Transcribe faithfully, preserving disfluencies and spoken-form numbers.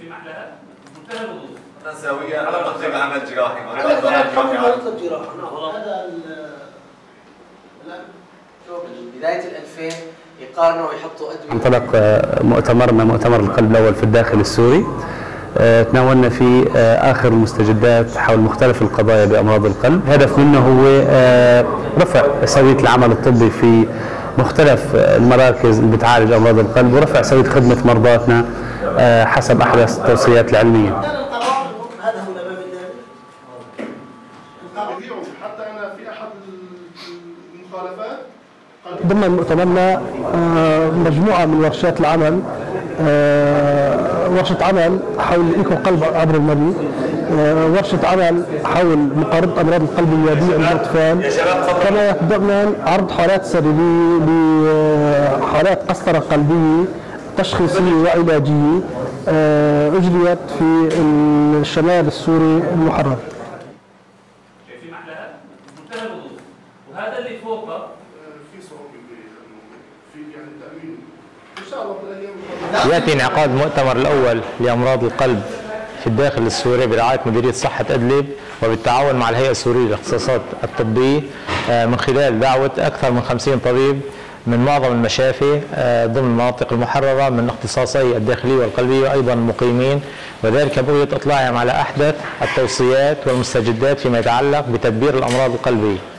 في محلها منتهى الوضوح. نسويا على تطبيق عمل جراحي. على قبل ما يطلب جراحه. نعم. هذا بدايه الألفين يقارنوا ويحطوا ادويه. انطلق مؤتمرنا مؤتمر القلب الاول في الداخل السوري. تناولنا في آخر المستجدات حول مختلف القضايا بأمراض القلب. الهدف منه هو رفع سوية العمل الطبي في مختلف المراكز اللي بتعالج أمراض القلب، ورفع سوية خدمة مرضاتنا حسب أحدث التوصيات العلمية. حتى أنا في أحد المخالفات ضمن مؤتمرنا مجموعة من ورشات العمل، ورشة عمل حول إيكو قلب عبر المريء، ورشة عمل حول مقاربة أمراض القلب اليابية عند الأطفال، كما يتضمن عرض حالات سريرية لحالات قسطرة قلبية تشخيصية وعلاجية أجريت في الشمال السوري المحرر. في محلها منتهى الوضوح، وهذا اللي فوقه يأتي انعقاد المؤتمر الأول لأمراض القلب في الداخل السوري برعاية مديرية صحة أدلب وبالتعاون مع الهيئة السورية للاختصاصات الطبية من خلال دعوة أكثر من خمسين طبيب من معظم المشافي ضمن المناطق المحررة من اختصاصي الداخلية والقلبية وأيضا المقيمين، وذلك بغية إطلاعهم على أحدث التوصيات والمستجدات فيما يتعلق بتدبير الأمراض القلبية.